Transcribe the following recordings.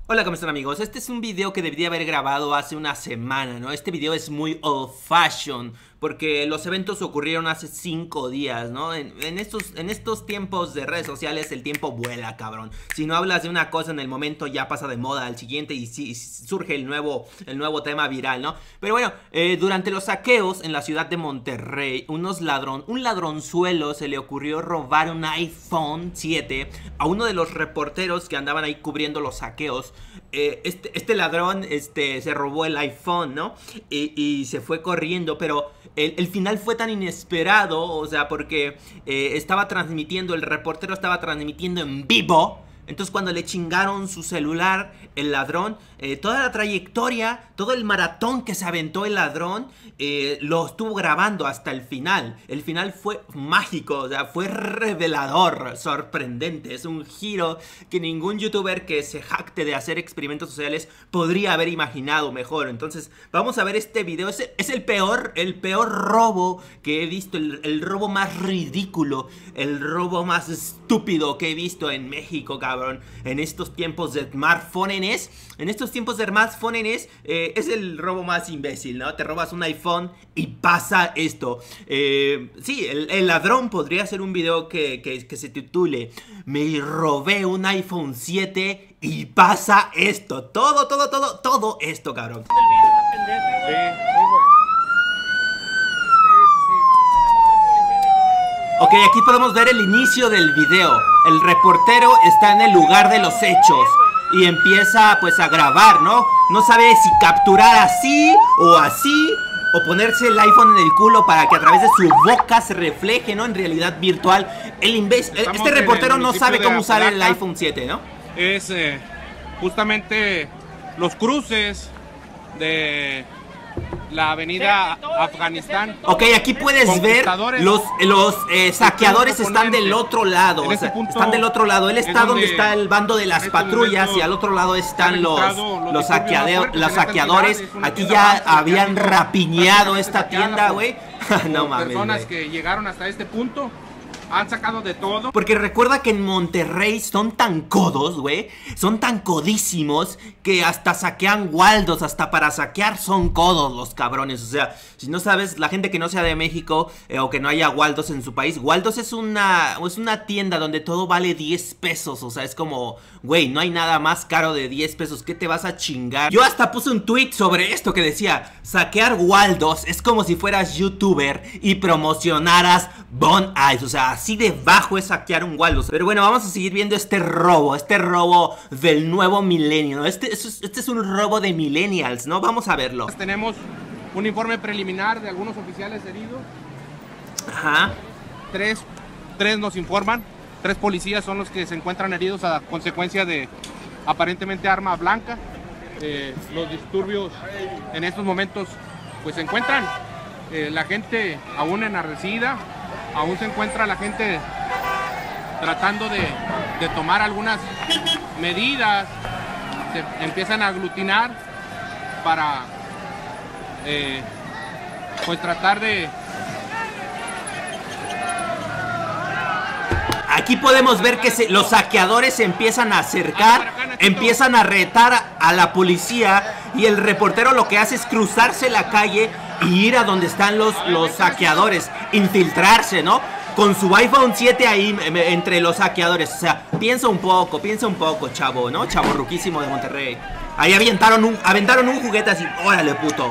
Hola, ¿cómo están, amigos? Este es un video que debería haber grabado hace una semana, ¿no? Este video es muy old fashion porque los eventos ocurrieron hace 5 días, ¿no? En estos tiempos de redes sociales el tiempo vuela, cabrón. Si no hablas de una cosa en el momento ya pasa de moda al siguiente y surge el nuevo tema viral, ¿no? Pero bueno, durante los saqueos en la ciudad de Monterrey, un ladronzuelo se le ocurrió robar un iPhone 7 a uno de los reporteros que andaban ahí cubriendo los saqueos. Este ladrón se robó el iPhone, ¿no? Y se fue corriendo, pero el final fue tan inesperado, o sea, porque el reportero estaba transmitiendo en vivo. Entonces cuando le chingaron su celular, el ladrón, toda la trayectoria, todo el maratón que se aventó el ladrón, lo estuvo grabando hasta el final. El final fue mágico, o sea, fue revelador, sorprendente. Es un giro que ningún youtuber que se jacte de hacer experimentos sociales podría haber imaginado mejor. Entonces vamos a ver este video. Es el peor robo que he visto, el robo más ridículo, el robo más estúpido que he visto en México, cabrón. En estos tiempos de smartphones, es el robo más imbécil, ¿no? Te robas un iPhone y pasa esto. Sí, el ladrón podría hacer un video que se titule "Me robé un iPhone 7 y pasa esto". Todo esto, cabrón. Ok, aquí podemos ver el inicio del video. El reportero está en el lugar de los hechos y empieza pues a grabar, ¿no? No sabe si capturar así, o ponerse el iPhone en el culo para que a través de su boca se refleje, ¿no? En realidad virtual. Este reportero no sabe cómo usar el iPhone 7, ¿no? Es justamente los cruces de la avenida Afganistán. Ok, aquí puedes ver los saqueadores están del otro lado. Están del otro lado. Él está donde está el bando de las patrullas y al otro lado están los saqueadores. Aquí ya habían rapiñado esta tienda, güey. No mames, personas que llegaron hasta este punto han sacado de todo. Porque recuerda que en Monterrey son tan codos, güey. Son tan codísimos que hasta saquean Waldos. Hasta para saquear son codos los cabrones. O sea, si no sabes, la gente que no sea de México o que no haya Waldos en su país, Waldos es una tienda donde todo vale 10 pesos. O sea, es como, güey, no hay nada más caro de 10 pesos. ¿Qué te vas a chingar? Yo hasta puse un tweet sobre esto que decía: saquear Waldos es como si fueras youtuber y promocionaras Bon Ice. O sea, así de bajo es saquear un Waldos. Pero bueno, vamos a seguir viendo este robo del nuevo milenio, ¿no? Este es un robo de millennials, ¿no? Vamos a verlo. Tenemos un informe preliminar de algunos oficiales heridos. Ajá. Tres nos informan. 3 policías son los que se encuentran heridos a consecuencia de aparentemente arma blanca. Los disturbios en estos momentos pues se encuentran la gente aún enardecida. Aún se encuentra la gente tratando de tomar algunas medidas. Se empiezan a aglutinar para pues tratar de... Aquí podemos ver que los saqueadores se empiezan a acercar, empiezan a retar a la policía, y el reportero lo que hace es cruzarse la calle y ir a donde están los saqueadores, infiltrarse, ¿no? Con su iPhone 7 ahí entre los saqueadores. O sea, piensa un poco, chavo, ¿no? Chavo ruquísimo de Monterrey. Ahí aventaron un juguete así, órale, puto.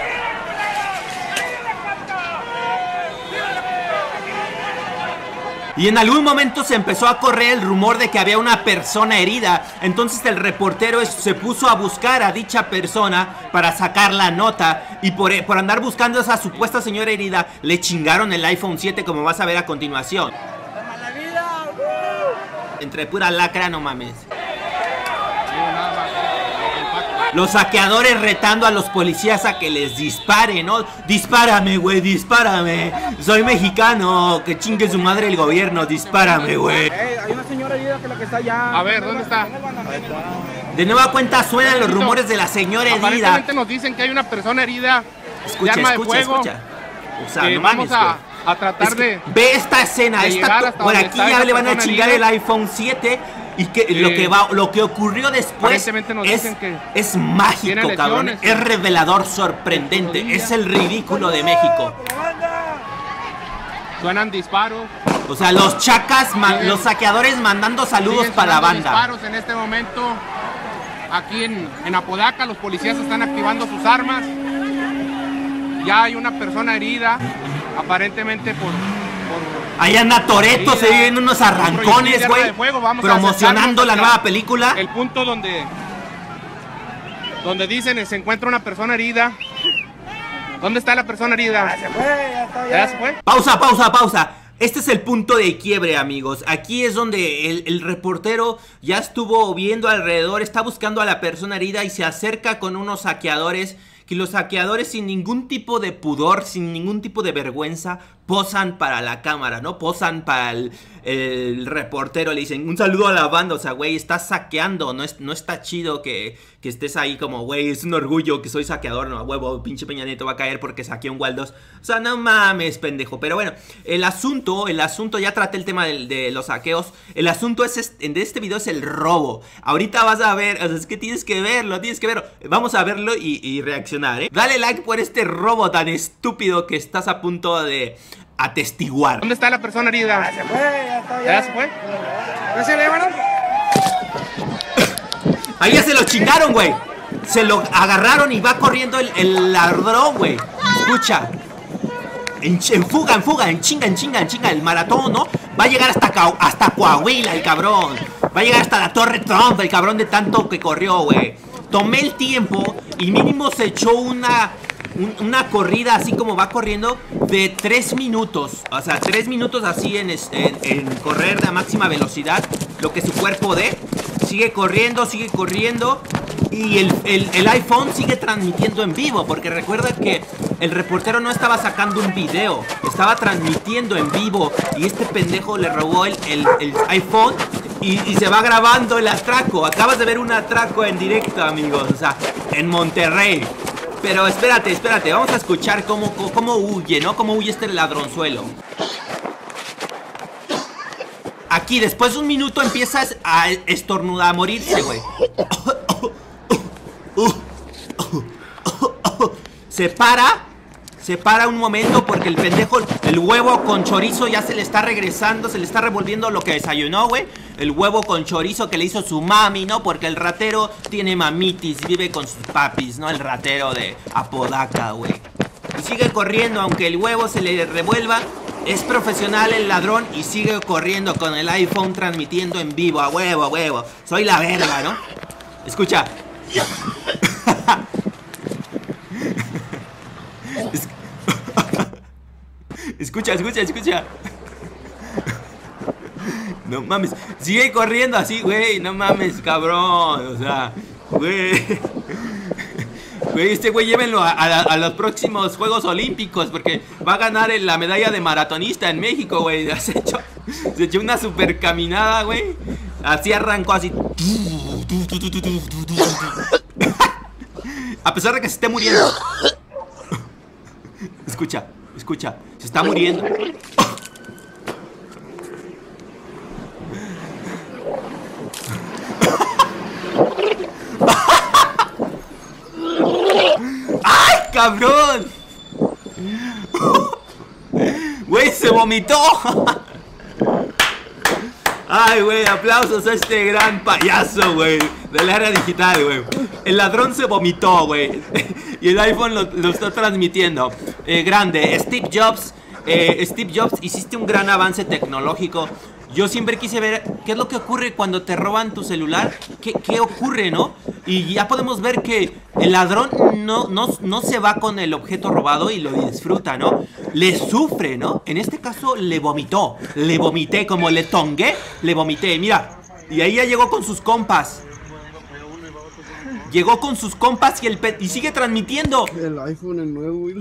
Y en algún momento se empezó a correr el rumor de que había una persona herida. Entonces el reportero se puso a buscar a dicha persona para sacar la nota. Y por andar buscando a esa supuesta señora herida, le chingaron el iPhone 7, como vas a ver a continuación. Entre pura lacra, no mames. Los saqueadores retando a los policías a que les disparen, ¿no? Dispárame, güey, dispárame. Soy mexicano, que chingue su madre el gobierno, dispárame, güey. Hay una señora herida que la que está allá. A ver, ¿dónde está? De nueva cuenta suenan los rumores de la señora herida. Aparentemente nos dicen que hay una persona herida de arma de fuego. Escucha. O sea, no vamos mames, a tratar de... Ve esta escena, de llegar hasta por donde aquí está ya esa le van a persona chingar herida. el iPhone 7. Y que lo que ocurrió después Aparentemente nos dicen que es mágico, cabrón. Es revelador, sorprendente. Es el ridículo de México. Suenan disparos. O sea, los chacas, los saqueadores mandando saludos para la banda. Disparos en este momento. Aquí en Apodaca los policías están activando sus armas. Ya hay una persona herida, aparentemente por ahí anda Toretto, se viven unos arrancones, güey, promocionando la nueva película. El punto donde dicen se encuentra una persona herida. ¿Dónde está la persona herida? Ya se fue, ¿Ya se fue? Pausa. Este es el punto de quiebre, amigos. Aquí es donde el reportero ya estuvo viendo alrededor, está buscando a la persona herida y se acerca con unos saqueadores. Que los saqueadores sin ningún tipo de pudor, sin ningún tipo de vergüenza, posan para la cámara, ¿no? Posan para el reportero, le dicen un saludo a la banda. O sea, güey, estás saqueando, no está chido que estés ahí como, güey, es un orgullo que soy saqueador, no, huevo, pinche Peña Nieto va a caer porque saqué un Waldos. O sea, no mames, pendejo. Pero bueno, el asunto, ya traté el tema de los saqueos. El asunto de este video es el robo. Ahorita vas a ver, o sea, es que tienes que verlo. Vamos a verlo y reaccionar, ¿eh? Dale like por este robo tan estúpido que estás a punto de atestiguar. ¿Dónde está la persona herida? Ya se fue, ¿Ya se fue? ¿Ya se le van? Ahí ya se lo chingaron, güey. Se lo agarraron y va corriendo el ladrón, güey. Escucha. En fuga, en chinga. El maratón, ¿no? Va a llegar hasta Coahuila, el cabrón. Va a llegar hasta la Torre Trump, el cabrón de tanto que corrió, güey. Tomé el tiempo y mínimo se echó una corrida así como va corriendo de 3 minutos. O sea, 3 minutos así en correr a máxima velocidad, lo que su cuerpo dé. Sigue corriendo y el iPhone sigue transmitiendo en vivo, porque recuerda que el reportero no estaba sacando un video, estaba transmitiendo en vivo y este pendejo le robó el iPhone y se va grabando el atraco. Acabas de ver un atraco en directo, amigos, o sea, en Monterrey. Pero espérate, vamos a escuchar cómo huye, ¿no? Cómo huye este ladronzuelo. Aquí, después de un minuto empiezas a estornudar, a morirse, güey. Se para un momento porque el pendejo, el huevo con chorizo ya se le está regresando, se le está revolviendo lo que desayunó, güey. El huevo con chorizo que le hizo su mami, ¿no? Porque el ratero tiene mamitis, vive con sus papis, ¿no? El ratero de Apodaca, güey. Y sigue corriendo, aunque el huevo se le revuelva. Es profesional el ladrón y sigue corriendo con el iPhone transmitiendo en vivo. A huevo. Soy la verga, ¿no? Escucha. Escucha. No mames. Sigue corriendo así, güey. No mames, cabrón. O sea, güey. Güey, este güey llévenlo a los próximos Juegos Olímpicos, porque va a ganar la medalla de maratonista en México, güey. Se echó una super caminada, güey. Así arrancó, así. A pesar de que se esté muriendo. Escucha. Se está muriendo. ¡Cabrón! ¡Güey, se vomitó! ¡Ay, güey! Aplausos a este gran payaso, güey, del área digital, güey. El ladrón se vomitó, güey. Y el iPhone lo está transmitiendo. Grande. Steve Jobs, hiciste un gran avance tecnológico. Yo siempre quise ver qué es lo que ocurre cuando te roban tu celular. ¿Qué ocurre, no? Y ya podemos ver que el ladrón no se va con el objeto robado y lo disfruta, ¿no? Le sufre, ¿no? En este caso le vomitó. Le vomité, como le tongué, le vomité. Mira, y ahí ya llegó con sus compas. Llegó con sus compas y sigue transmitiendo. El iPhone es nuevo, güey.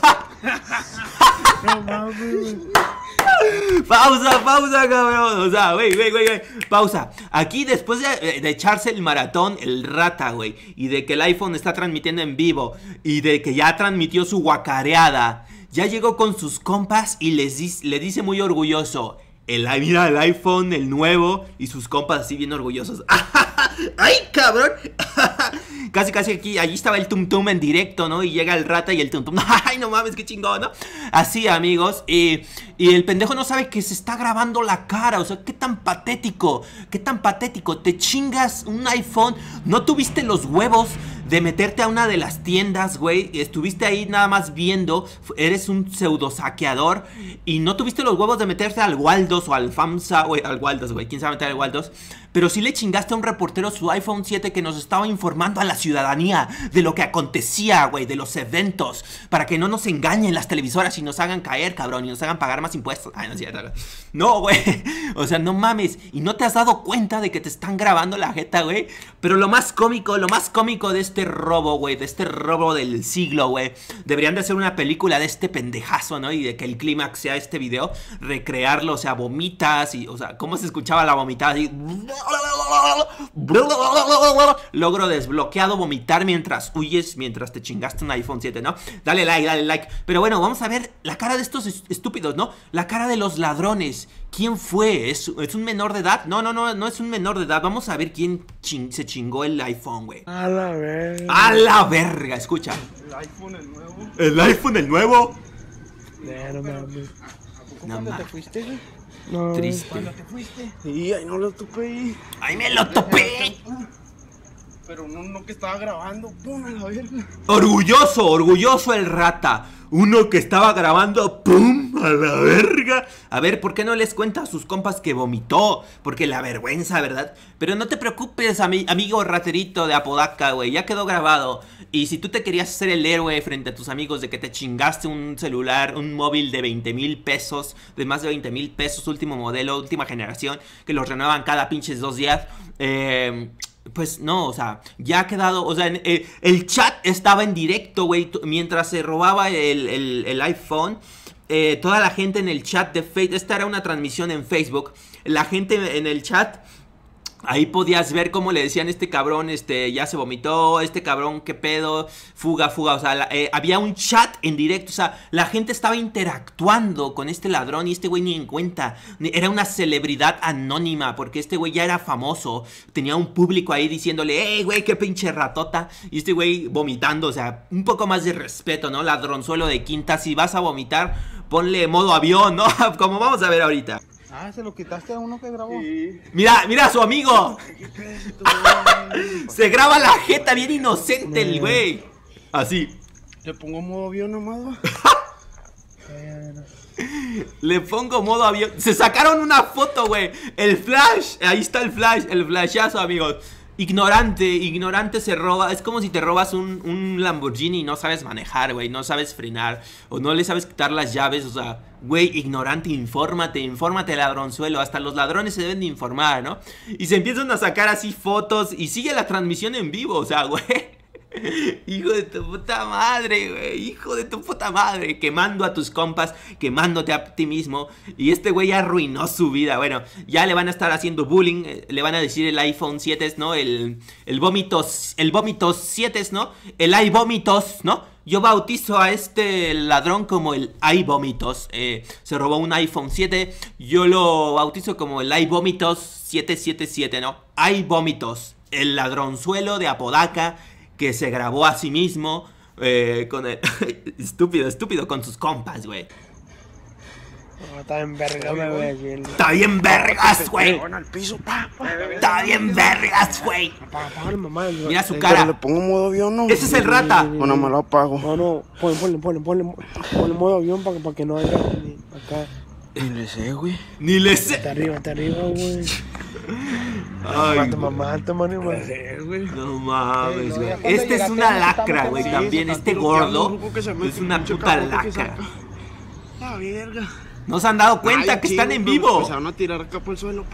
No mames, güey. Pausa, cabrón. O sea, güey. Pausa. Aquí, después de echarse el maratón, el rata, güey, y de que el iPhone está transmitiendo en vivo, y de que ya transmitió su guacareada, ya llegó con sus compas y le dice muy orgulloso: Mira el iPhone, el nuevo, y sus compas así bien orgullosos. ¡Ay, cabrón! Casi aquí, allí estaba el Tum Tum en directo, ¿no? Y llega el Rata y el Tum Tum. ¡Ay, no mames, qué chingón!, ¿no? Así, amigos. Y el pendejo no sabe que se está grabando la cara. O sea, qué tan patético. Qué tan patético. Te chingas un iPhone. No tuviste los huevos de meterte a una de las tiendas, güey. Estuviste ahí nada más viendo. Eres un pseudo saqueador. Y no tuviste los huevos de meterte al Waldos o al FAMSA, güey. Al Waldos, güey. ¿Quién sabe meter al Waldos? Pero sí le chingaste a un reportero su iPhone 7 que nos estaba informando a la ciudadanía de lo que acontecía, güey, de los eventos, para que no nos engañen las televisoras y nos hagan caer, cabrón, y nos hagan pagar más impuestos. Ay, no es cierto. No, güey. O sea, no mames. Y no te has dado cuenta de que te están grabando la jeta, güey. Pero lo más cómico de este robo, güey, de este robo del siglo, güey, deberían de hacer una película de este pendejazo, ¿no? Y de que el clímax sea este video, recrearlo, o sea, vomitas y, o sea, ¿cómo se escuchaba la vomitada? Así... Logro desbloqueado, vomitar mientras huyes, mientras te chingaste un iPhone 7, ¿no? Dale like. Pero bueno, vamos a ver la cara de estos estúpidos, ¿no? La cara de los ladrones. ¿Quién fue? ¿Es un menor de edad? No es un menor de edad. Vamos a ver quién se chingó el iPhone, güey. A la verga. A la verga, escucha. El iPhone, el nuevo. ¿El iPhone, el nuevo? No mames. No ¿Cuándo te mames. fuiste, güey? No. Triste. ¿Cuándo te fuiste? Sí, ahí no lo topé ahí. ¡Ay, me lo topé! Pero no que estaba grabando. ¡Pum! A la verga. Orgulloso el Rata. Uno que estaba grabando, ¡pum! A la verga. A ver, ¿por qué no les cuenta a sus compas que vomitó? Porque la vergüenza, ¿verdad? Pero no te preocupes, amigo raterito de Apodaca, güey. Ya quedó grabado. Y si tú te querías hacer el héroe frente a tus amigos de que te chingaste un celular, un móvil de 20,000 pesos, de más de 20,000 pesos, último modelo, última generación, que los renuevan cada pinches 2 días, pues no, o sea, ya ha quedado, o sea, el chat estaba en directo, güey, mientras se robaba el iPhone. Toda la gente en el chat de Facebook, esta era una transmisión en Facebook, la gente en el chat, ahí podías ver cómo le decían este cabrón, ya se vomitó, este cabrón, qué pedo, fuga, o sea, había un chat en directo, o sea, la gente estaba interactuando con este ladrón y este güey ni en cuenta, era una celebridad anónima, porque este güey ya era famoso, tenía un público ahí diciéndole, hey, güey, qué pinche ratota, y este güey vomitando, o sea, un poco más de respeto, ¿no? Ladronzuelo de quinta, si vas a vomitar, ponle modo avión, ¿no? Como vamos a ver ahorita. Ah, se lo quitaste a uno que grabó. Sí. Mira a su amigo. Se graba la jeta bien inocente el güey. Así. Le pongo modo avión nomás. Le pongo modo avión. Se sacaron una foto, güey. El flash. Ahí está el flash. El flashazo, amigos. Ignorante se roba. Es como si te robas un Lamborghini y no sabes manejar, güey. No sabes frenar. O no le sabes quitar las llaves. O sea, güey, ignorante, infórmate, ladronzuelo. Hasta los ladrones se deben de informar, ¿no? Y se empiezan a sacar así fotos. Y sigue la transmisión en vivo, o sea, güey. Hijo de tu puta madre, güey. Hijo de tu puta madre. Quemando a tus compas, quemándote a ti mismo. Y este güey ya arruinó su vida. Bueno, ya le van a estar haciendo bullying. Le van a decir el iPhone 7, ¿no? El vómitos 7, ¿no? El iVómitos, ¿no? Yo bautizo a este ladrón como el iVómitos. Se robó un iPhone 7. Yo lo bautizo como el iVómitos 777, ¿no? iVómitos. El ladronzuelo de Apodaca que se grabó a sí mismo con el... estúpido con sus compas, güey. No, está bien verga, güey. Está bien vergas, güey. Está bien vergas, güey. Mira su cara. ¿Le pongo modo avión, no? Ese es el Rata. O no me lo apago. No, ponle modo avión para que no haya acá. Ni le sé, güey. Ni le sé. Está arriba, güey. Ay, mamá, güey. no mames, güey. Este es una lacra, güey. También este gordo es una puta lacra. La verga. ¿No se han dado cuenta que están en vivo? Se van a tirar acá por el suelo.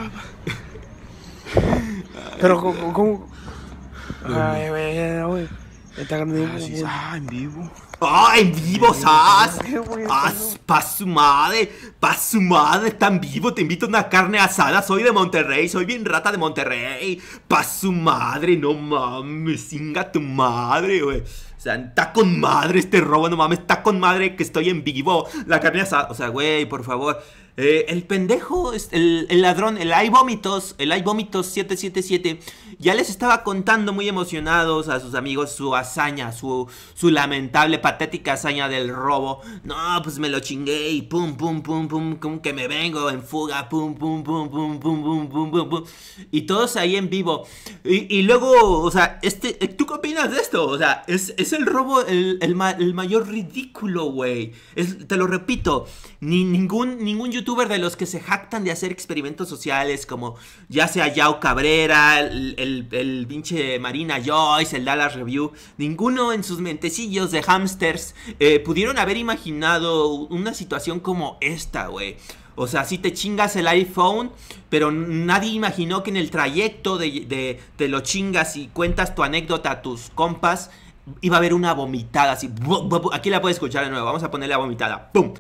Pero, ¿cómo? Ay, güey. Está grande. En vivo. ¡Ah, en vivo, Sas! ¡Pa' su madre! ¡Está en vivo! Te invito a una carne asada. Soy de Monterrey. Soy bien rata de Monterrey. ¡Pa' su madre! No mames. ¡Singa tu madre, güey! O sea, está con madre este robo. No mames. Está con madre que estoy en vivo. La carne asada. O sea, güey, por favor. El pendejo, el ladrón, el iVómitos 777, ya les estaba contando muy emocionados a sus amigos su hazaña, su lamentable, patética hazaña del robo. No, pues me lo chingué y pum, pum, pum, pum, pum, que me vengo en fuga, pum, pum, pum, pum, pum, pum, pum, pum, pum. Y todos ahí en vivo. Y luego, o sea, ¿tú qué opinas de esto? O sea, es el robo el mayor ridículo, güey. Te lo repito, ningún youtuber de los que se jactan de hacer experimentos sociales, como ya sea Yao Cabrera, el pinche Marina Joyce, el Dallas Review, ninguno en sus mentecillos de hamsters pudieron haber imaginado una situación como esta, güey. O sea, sí te chingas el iPhone, pero nadie imaginó que en el trayecto te lo chingas y cuentas tu anécdota a tus compas, iba a haber una vomitada así. Aquí la puedes escuchar de nuevo. Vamos a ponerle la vomitada. ¡Pum!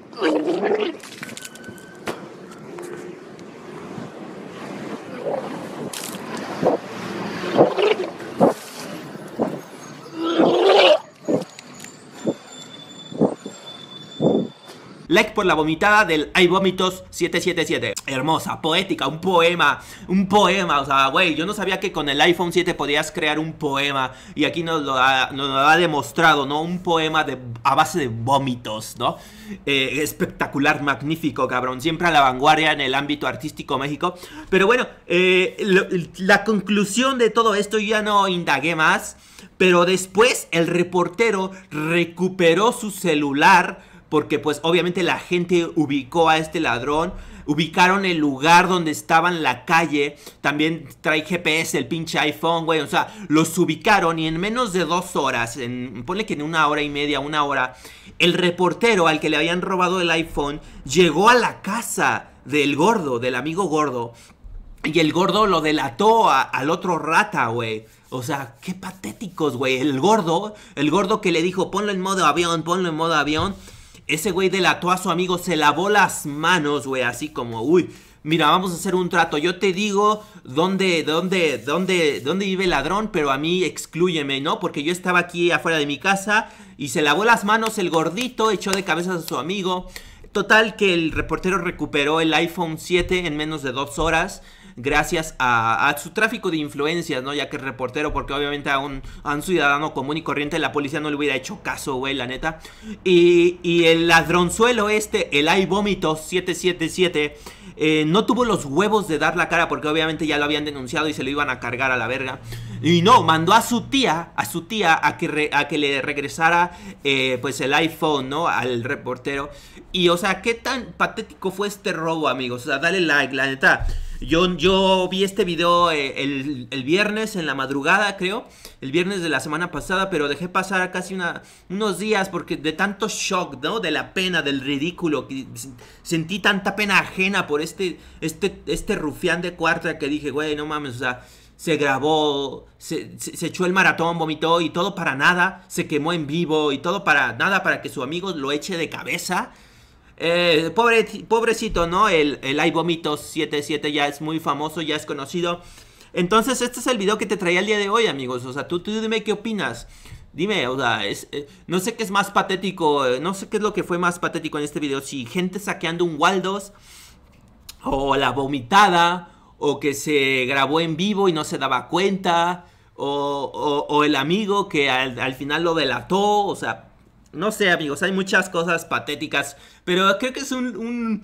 Like por la vomitada del iVómitos 777. Hermosa, poética, un poema, o sea, güey, yo no sabía que con el iPhone 7 podías crear un poema. Y aquí nos lo ha demostrado, ¿no? Un poema a base de vómitos, ¿no? Espectacular, magnífico, cabrón. Siempre a la vanguardia en el ámbito artístico México. Pero bueno, la conclusión de todo esto, ya no indagué más. Pero después el reportero recuperó su celular, porque pues obviamente la gente ubicó a este ladrón, ubicaron el lugar donde estaba en la calle, también trae GPS el pinche iPhone, güey, o sea, los ubicaron y en menos de 2 horas, ponle que en 1 hora y media, 1 hora, el reportero al que le habían robado el iPhone llegó a la casa del gordo, del amigo gordo, y el gordo lo delató al otro rata, güey. O sea, qué patéticos, güey. El gordo que le dijo, ponlo en modo avión, ponlo en modo avión. Ese güey delató a su amigo, se lavó las manos, güey, así como, uy, mira, vamos a hacer un trato. Yo te digo dónde vive el ladrón, pero a mí exclúyeme, ¿no? Porque yo estaba aquí afuera de mi casa y se lavó las manos el gordito, echó de cabeza a su amigo. Total que el reportero recuperó el iPhone 7 en menos de 2 horas. Gracias a su tráfico de influencias, ¿no? Ya que es reportero, porque obviamente a un ciudadano común y corriente la policía no le hubiera hecho caso, güey, la neta. Y el ladronzuelo el iVómitos 777, no tuvo los huevos de dar la cara, porque obviamente ya lo habían denunciado y se lo iban a cargar a la verga. Y no, mandó a su tía a que le regresara pues el iPhone, ¿no? Al reportero. Y o sea, qué tan patético fue este robo, amigos. O sea, dale like, la neta. Yo vi este video el viernes en la madrugada, creo. El viernes de la semana pasada, pero dejé pasar casi unos días porque de tanto shock, ¿no? De la pena, del ridículo. Sentí tanta pena ajena por este rufián de cuarta que dije, güey, no mames, o sea, se grabó, se echó el maratón, vomitó y todo para nada. Se quemó en vivo y todo para nada, para que su amigo lo eche de cabeza. Pobrecito, ¿no? El iVómitos 77 ya es muy famoso, ya es conocido. Entonces este es el video que te traía el día de hoy, amigos. O sea, tú dime qué opinas. Dime, o sea, no sé qué es más patético, no sé qué es lo que fue más patético en este video. Si gente saqueando un Waldos, o la vomitada, o que se grabó en vivo y no se daba cuenta, o el amigo que al final lo delató, o sea... No sé, amigos, hay muchas cosas patéticas, pero creo que es un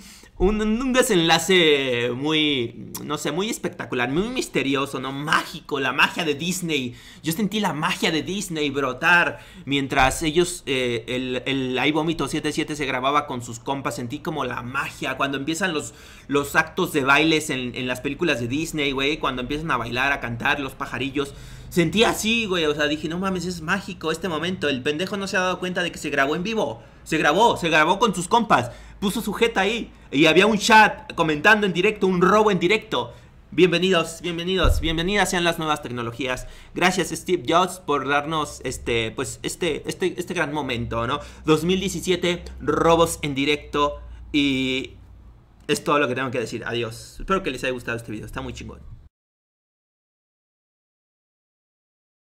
desenlace muy, no sé, muy espectacular, muy misterioso, ¿no? Mágico, la magia de Disney. Yo sentí la magia de Disney brotar mientras ellos, el iVómitos 77 se grababa con sus compas. Sentí como la magia cuando empiezan los actos de bailes en las películas de Disney, güey. Cuando empiezan a bailar, a cantar, los pajarillos. Sentí así, güey, o sea, dije, no mames, es mágico este momento. El pendejo no se ha dado cuenta de que se grabó en vivo. Se grabó con sus compas. Puso su jeta ahí. Y había un chat comentando en directo, un robo en directo. Bienvenidas sean las nuevas tecnologías. Gracias Steve Jobs por darnos este gran momento, ¿no? 2017, robos en directo. Y es todo lo que tengo que decir. Adiós. Espero que les haya gustado este video, está muy chingón.